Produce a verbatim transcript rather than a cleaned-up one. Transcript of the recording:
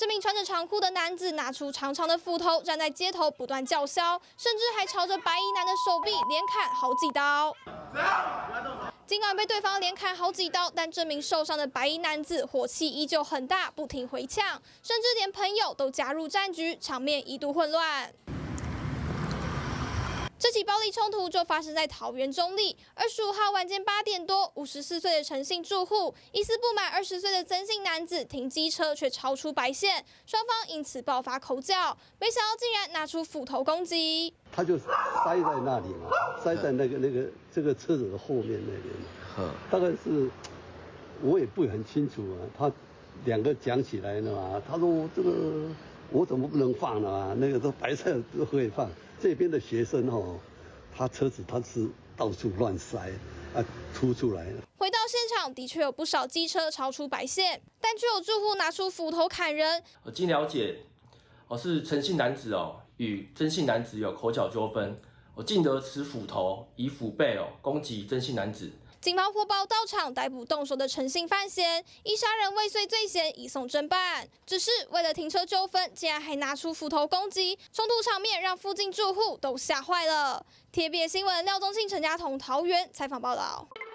这名穿着长裤的男子拿出长长的斧头，站在街头不断叫嚣，甚至还朝着白衣男的手臂连砍好几刀。尽管被对方连砍好几刀，但这名受伤的白衣男子火气依旧很大，不停回呛，甚至连朋友都加入战局，场面一度混乱。 这起暴力冲突就发生在桃园中坜。二十五号晚间八点多，五十四岁的陈姓住户疑似不满二十岁的曾姓男子停机车却超出白线，双方因此爆发口角，没想到竟然拿出斧头攻击。 他就塞在那里嘛，塞在那个那个这个车子的后面那边嘛。大概是我也不很清楚啊，他两个讲起来了嘛，他说这个我怎么不能放呢啊？那个都白菜都会放。 这边的学生哦，他车子他是到处乱塞啊，凸出来了。 回到现场，的确有不少机车超出白线，但却有住户拿出斧头砍人。 经了解，哦是陈姓男子哦与曾姓男子有口角纠纷，我进得持斧头以斧背哦攻击曾姓男子。 警方火爆到场，逮捕动手的陈姓犯嫌，以杀人未遂罪嫌移送侦办。只是为了停车纠纷，竟然还拿出斧头攻击，冲突场面让附近住户都吓坏了。贴别新闻廖宗庆、陈家彤桃园采访报道。